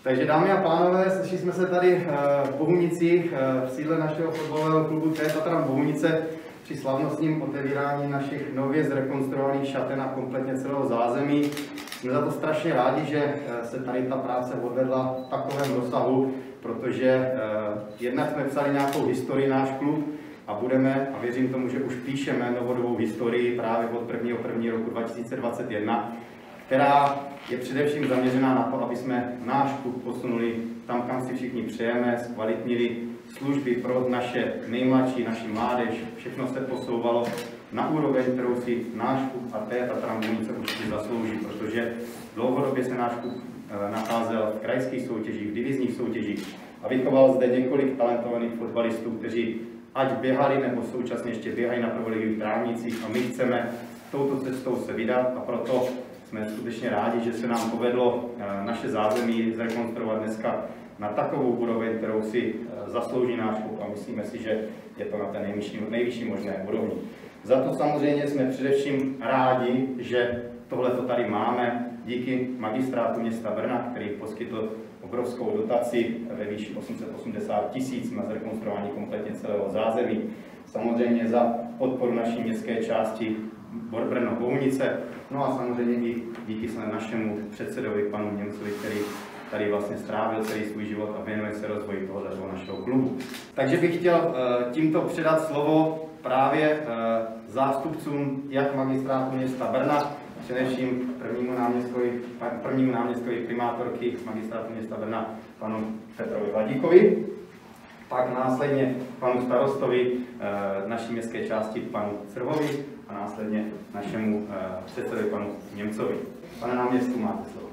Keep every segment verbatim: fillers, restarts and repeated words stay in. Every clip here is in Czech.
Takže dámy a pánové, slyšeli jsme se tady v Bohunicích, v sídle našeho fotbalového klubu T Tatran Bohunice při slavnostním otevírání našich nově zrekonstruovaných šaten a kompletně celého zázemí. Jsme za to strašně rádi, že se tady ta práce odvedla v takovém rozsahu, protože jednak jsme psali nějakou historii náš klub a budeme, a věřím tomu, že už píšeme novodobou historii právě od prvního prvního roku dva tisíce dvacet jedna, která je především zaměřená na to, aby jsme náš klub posunuli tam, kam si všichni přejeme, zkvalitnili služby pro naše nejmladší, naši mládež, všechno se posouvalo na úroveň, kterou si náš klub a T Tatran Bohunice určitě zaslouží, protože dlouhodobě se náš klub nacházel v krajských soutěžích, v divizních soutěžích a vychoval zde několik talentovaných fotbalistů, kteří ať běhali nebo současně ještě běhají na prvoligových trávnicích a my chceme touto cestou se vydat a proto jsme skutečně rádi, že se nám povedlo naše zázemí zrekonstruovat dneska na takovou úroveň, kterou si zaslouží náš klub a myslíme si, že je to na té nejvyšší, nejvyšší možné úrovni. Za to samozřejmě jsme především rádi, že tohle to tady máme díky magistrátu města Brna, který poskytl obrovskou dotaci ve výši osm set osmdesát tisíc na zrekonstruování kompletně celého zázemí. Samozřejmě za podporu naší městské části Brno Bohunice, no a samozřejmě i díky našemu předsedovi, panu Němcovi, který tady vlastně strávil celý svůj život a věnuje se rozvoji tohoto našeho klubu. Takže bych chtěl tímto předat slovo právě zástupcům jak magistrátu města Brna, především prvnímu náměstkovi, prvnímu náměstkovi primátorky magistrátu města Brna, panu Petrovi Vladíkovi, pak následně panu starostovi naší městské části, panu Crhovi, a následně našemu předsedovi, panu Němcovi. Pane náměstku, máte slovo.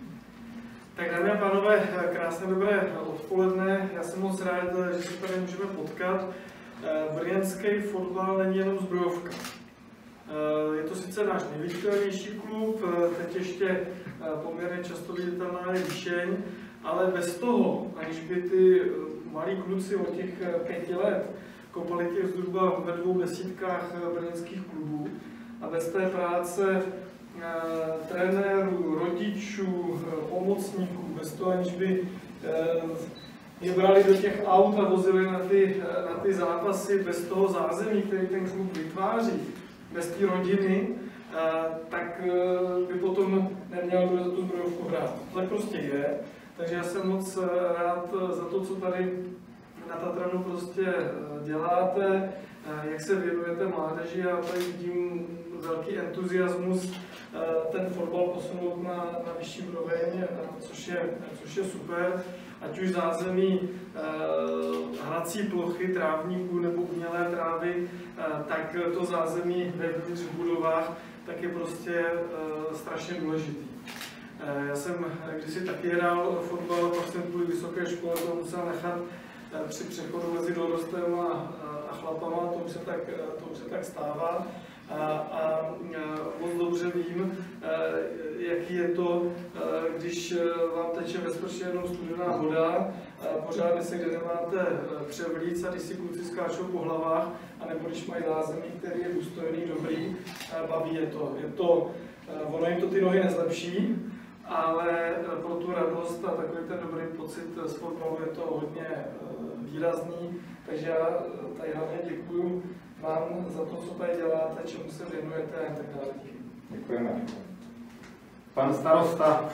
Tak dámy a pánové, krásné dobré odpoledne. Já jsem moc rád, že se tady můžeme potkat. Brněnský fotbal není jenom zbrojovka. Je to sice náš nejviditelnější klub, teď ještě poměrně často viditelná je Líšeň, ale bez toho, aniž by ty malí kluci od těch pěti let kopali těch zhruba ve dvou desítkách brněnských klubů a bez té práce trenérů, rodičů, pomocníků, bez toho, aniž by je brali do těch aut a vozili na ty, na ty zápasy, bez toho zázemí, který ten klub vytváří, bez té rodiny, tak by potom neměl kdo za tu zbrojovku hrát. To tak prostě je. Takže já jsem moc rád za to, co tady na Tatranu prostě děláte, jak se věnujete mládeži a tady vidím velký entuziasmus ten fotbal posunout na, na vyšší úroveň, což je, což je super. Ať už zázemí hrací plochy, trávníků nebo umělé trávy, tak to zázemí vevnitř v budovách tak je prostě strašně důležitý. Já jsem kdysi taky hrál fotbal, pak jsem kvůli vysoké škole to musel nechat při přechodu mezi dorostem a, a chlapama, to už se tak, to už se tak stává. A, a moc dobře vím, jaký je to, když vám teče ve sprše jenom studená voda, pořádně se kde nemáte převlíc a když si kluci skáčou po hlavách, anebo když mají zázemí, který je důstojný, dobrý, baví je to. Je to ono jim to ty nohy nezlepší, ale pro tu radost a takový ten dobrý pocit z fotbalu je to hodně výrazný, takže já tady hlavně děkuju vám za to, co tady děláte, čemu se věnujete a tak dále. Děkujeme. Pan starosta.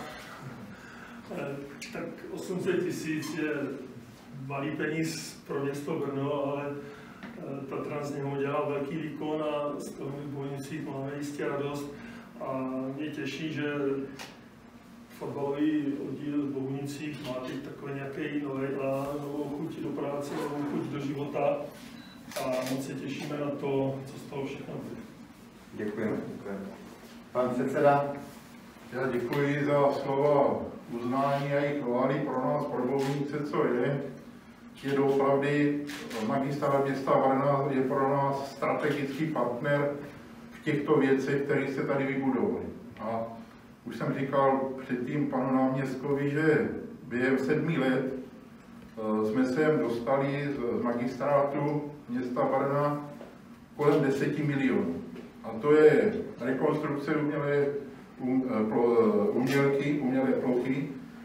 Tak osm set tisíc je malý peníz pro město Brno, ale Tatran z něho dělá velký výkon a z toho v Bohunicích máme jistě radost. A mě těší, že fotbalový oddíl v Bohunicích má teď takový nějaký nový a novou chuť do práce, novou chuť do života. A moc se těšíme na to, co z toho všechno bude. Děkujeme. Děkujeme. Pan předseda. Já děkuji za slova uznání a i chvály pro nás, pro Bohunice, co je. Je doopravdy magistrát města Brna je pro nás strategický partner v těchto věcech, které se tady vybudovaly. A už jsem říkal předtím panu náměstkovi, že během sedmi let jsme se dostali z magistrátu města Brna kolem deseti milionů. A to je rekonstrukce umělé um, umělky, umělé plochy,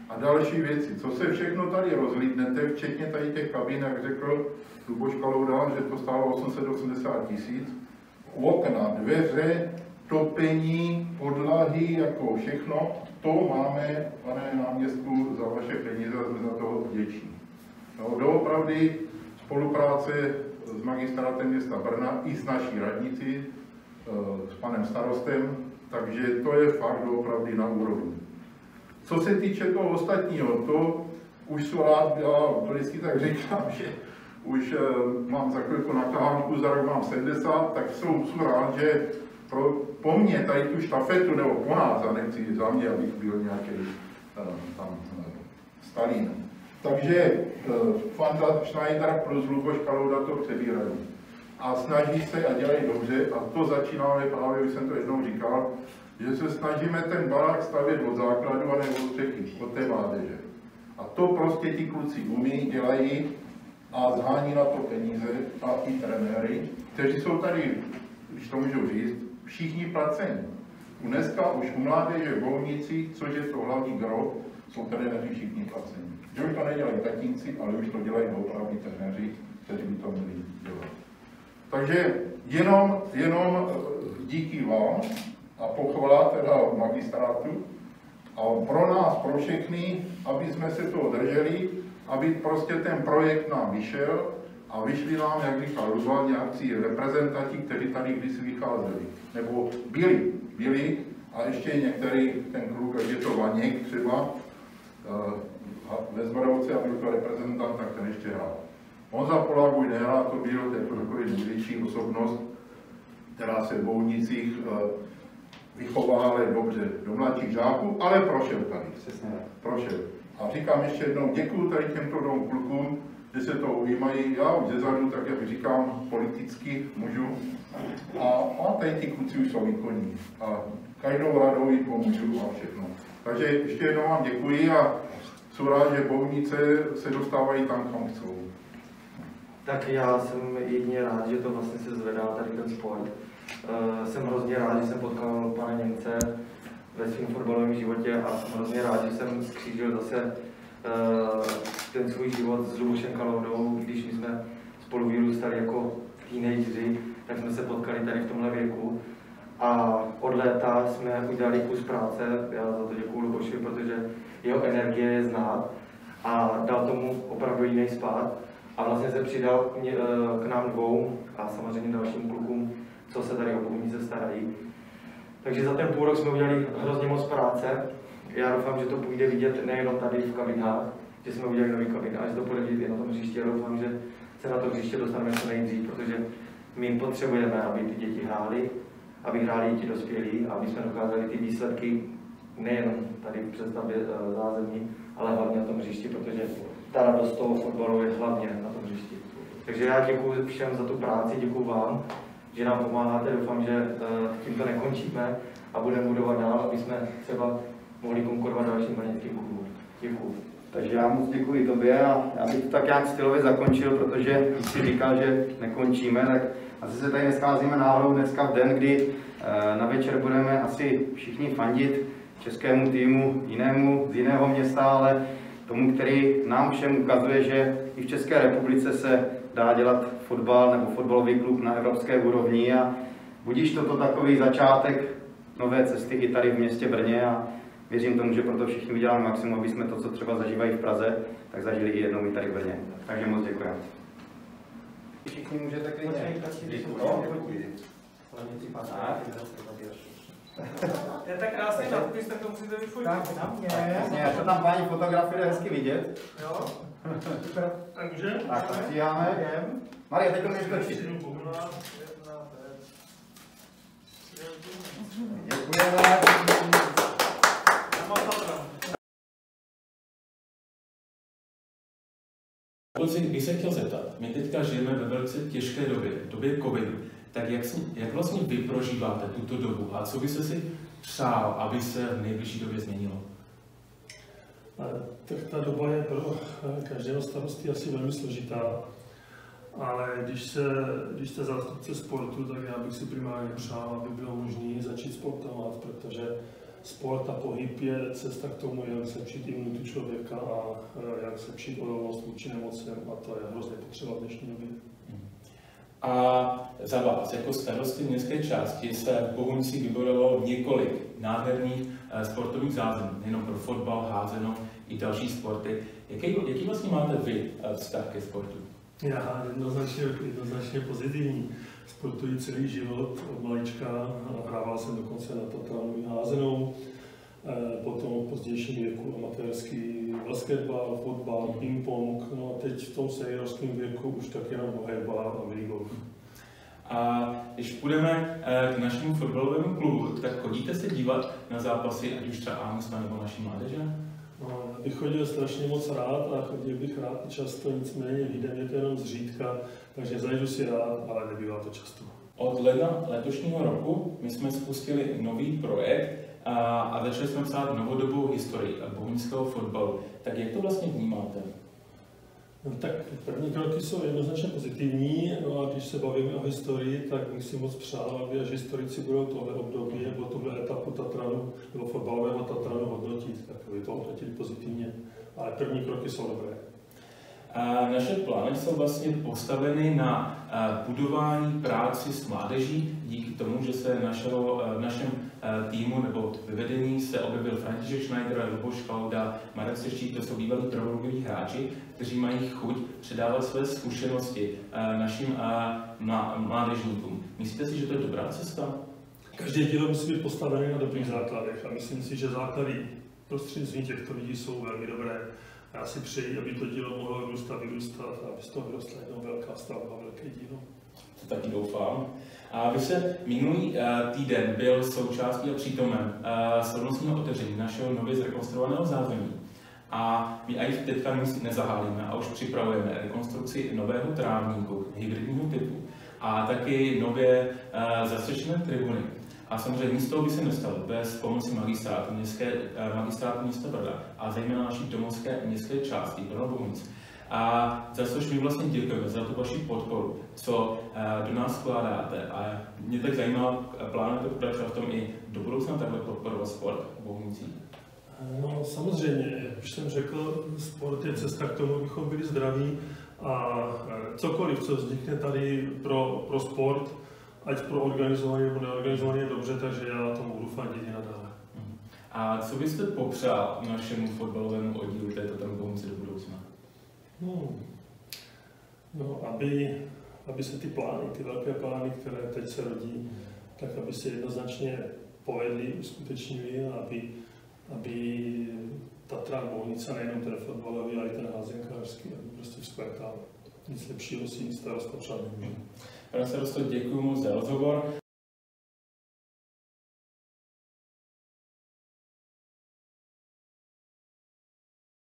A další věci, co se všechno tady rozlídnete, včetně tady těch kabin, jak řekl Luboš Kalouda, že to stálo osm set osmdesát tisíc, okna, dveře, topení, podlahy, jako všechno, to máme, pane náměstku, za vaše peníze, jsme za toho vděční. No, doopravdy spolupráce s magistrátem města Brna i s naší radnicí, s panem starostem, takže to je fakt doopravdy na úrovni. Co se týče toho ostatního, to už jsou rád, já vždycky tak říkám, že už e, mám za chvilku na tahánku, za rok mám sedmdesát, tak jsou, jsou rád, že pro, po mně tady tu štafetu, nebo po nás, a nechci za mě, abych byl nějaký e, tam e, Stalin. Takže e, Fanda Schneider plus Luboš Kalouda to přebírají. A snaží se a dělají dobře, a to začínáme právě, už jsem to jednou říkal, že se snažíme ten barák stavět od základu a nebo od střechy, od té mládeže. A to prostě ti kluci umí, dělají a zhání na to peníze a i trenéry, kteří jsou tady, když to můžu říct, všichni placení. Dneska už u mládeže v Bohunici, což je to hlavní gro, jsou trenéři všichni placení. Že už to nedělají tatínci, ale už to dělají opravdu trenéři, kteří by to měli dělat. Takže jenom, jenom díky vám a pochvala teda magistrátu a pro nás, pro všechny, aby jsme se toho drželi, aby prostě ten projekt nám vyšel a vyšli nám, jak říkal Ruzval, nějakí reprezentanti, kteří tady kdysi vycházeli. Nebo byli, byli a ještě některý, ten kluk, jak je to Vaněk třeba, ve Zvarovce a byl to reprezentant, tak ten ještě hrál. Honza Polák už nehrál, to byl jako takový největší osobnost, která se v Bohunicích vychovala dobře do mladších žáků, ale prošel tady. Přesně. Prošel. A říkám ještě jednou, děkuju tady těmto dvou klukům, že se to ujímají. Já už zezadu, tak jak říkám, politicky můžu. A, a tady ty kluci už jsou výkonní. A každou radou jim pomůžu a všechno. Takže ještě jednou vám děkuji a jsem rád, že Bohunice se dostávají tam, kam chcou. Tak já jsem jedině rád, že to vlastně se zvedá tady ten sport. Uh, jsem hrozně rád, že jsem potkal pana Němce ve svém fotbalovém životě a jsem hrozně rád, že jsem skřížil zase uh, ten svůj život s Lubošem Kaloudou, když my jsme spolu vyrůstali jako teenageři, tak jsme se potkali tady v tomhle věku. A od léta jsme udělali kus práce, já za to děkuju Luboši, protože jeho energie je znát a dal tomu opravdu jiný spát. A vlastně se přidal mě, k nám dvou a samozřejmě dalším klukům, co se tady o Bohunice starají. Takže za ten půl rok jsme udělali hrozně moc práce. Já doufám, že to půjde vidět nejenom tady v kabinách, že jsme udělali nový kabin, ale že to půjde vidět na tom hřišti. Já doufám, že se na to hřiště dostaneme co nejdřív, protože my potřebujeme, aby ty děti hrály, aby hráli i ti dospělí, aby jsme dokázali ty výsledky nejen tady v představě zázemí, ale hlavně na tom hřišti, protože ta radost toho fotbalu je hlavně na tom hřišti. Takže já děkuji všem za tu práci, děkuji vám, že nám pomáháte, doufám, že tímto nekončíme a budeme budovat dál, aby jsme třeba mohli konkurovat dalším brněnským klubům. Děkuji. Takže já moc děkuji tobě a já bych to tak nějak stylově zakončil, protože když jsi říkal, že nekončíme, tak asi se tady nescházíme náhodou dneska v den, kdy na večer budeme asi všichni fandit českému týmu jinému, z jiného města, ale tomu, který nám všem ukazuje, že i v České republice se dá dělat fotbal nebo fotbalový klub na evropské úrovni a budíš toto takový začátek nové cesty i tady v městě Brně a věřím tomu, že proto všichni uděláme maximum, aby jsme to, co třeba zažívají v Praze, tak zažili i jednou i tady v Brně. Takže moc děkujeme. Všichni můžete klidně. Je tak krásný nadpis, tak to musíte vyfotit. Tak na mě. Jasně, až to tam paní fotografie je hezky vidět. Jo? Takže? Tak to stíháme. Marie, teď to můžeš točit. Děkujeme. Kluci, bych se chtěl zeptat, my teďka žijeme ve velice těžké době, době covidu, tak jak, si, jak vlastně vy prožíváte tuto dobu a co byste si přál, aby se v nejbližší době změnilo? Tak ta doba je pro každého starosty asi velmi složitá, ale když, se, když jste zástupce sportu, tak já bych si primárně přál, aby bylo možné začít sportovat, protože sport a pohyb je cesta k tomu, jak zlepšit imunitu člověka a jak zlepšit odolnost vůči nemocem, a to je hrozně potřeba v dnešní době. A za vás, jako starosty městské části, se v Bohunicích vybudovalo několik nádherných sportovních zázemí, nejen pro fotbal, házenou i další sporty. Jaký, jaký vlastně máte vy vztah ke sportu? Já jednoznačně, jednoznačně pozitivní. Sportuji celý život od malička, hrával jsem dokonce na Tatranu házenou, potom v pozdějším věku amatérský basketbal, fotbal, ping-pong, no a teď v tom seniorském věku už tak jenom hokejbal a minigolf. A když půjdeme k našemu fotbalovému klubu, tak chodíte se dívat na zápasy, ať už třeba Ámostova nebo naší mládeže? No, já bych chodil strašně moc rád a chodil bych rád i často, nicméně vyjde mě to jenom zřídka, takže zajdu si rád, ale nebývá to často. Od ledna letošního roku my jsme spustili nový projekt a, a začali jsme psát novodobou historii bohunického fotbalu. Tak jak to vlastně vnímáte? No, tak první kroky jsou jednoznačně pozitivní, no a když se bavíme o historii, tak bych si moc přál, aby až historici budou tohle období nebo tuhle etapu Tatranu nebo fotbalového Tatranu hodnotit, tak aby to hodnotili pozitivně. Ale první kroky jsou dobré. A naše plány jsou vlastně postaveny na budování práci s mládeží díky tomu, že se našeho, v našem týmu nebo vyvedení se objevil František Schneider, Luboš Chalda, Marek Seštík, to jsou bývalí prvoligoví hráči, kteří mají chuť předávat své zkušenosti našim mládežníkům. Myslíte si, že to je dobrá cesta? Každé dílo musí být postavené na dobrých základech a myslím si, že základy prostřednictvím těchto lidí jsou velmi dobré. Já si přeji, aby to dílo mohlo vyrůstat, vyrůstat, aby z toho vyrostla jednou velká stavba, velké dílo. To taky doufám. A vy se minulý uh, týden byl součástí a přítomen uh, slavnostního otevření našeho nově zrekonstruovaného zázemí. A my i teďka nezahálíme a už připravujeme rekonstrukci nového trávníku hybridního typu a taky nově uh, zastřešené tribuny. A samozřejmě nic toho by se nestalo bez pomoci magistrátu, městské, magistrátu města Brda a zejména naší domovské městské části Brno Bohunic. A za což my vlastně děkujeme za tu vaši podporu, co do nás vkládáte. A mě tak zajímá, plánujete pokračovat v tom i do budoucna takhle podporovat sport v Bohunicích? No samozřejmě, jak už jsem řekl, sport je cesta k tomu, abychom byli zdraví a cokoliv, co vznikne tady pro, pro sport, ať pro organizovaný nebo neorganizovaný je dobře, takže já tomu budu fandit i nadále. A co byste popřál našemu fotbalovému oddílu této tam Bohunice do budoucna? Hmm. No, aby, aby se ty plány, ty velké plány, které teď se rodí, tak aby se jednoznačně povedly, uskutečnily a aby, aby Tatran Bohunice, nejenom ten fotbalový, ale i ten házenkářský, aby prostě vzkvétal. Nic lepšího si starosta přát nemůže. Pane starosto, děkuji moc za rozhovor.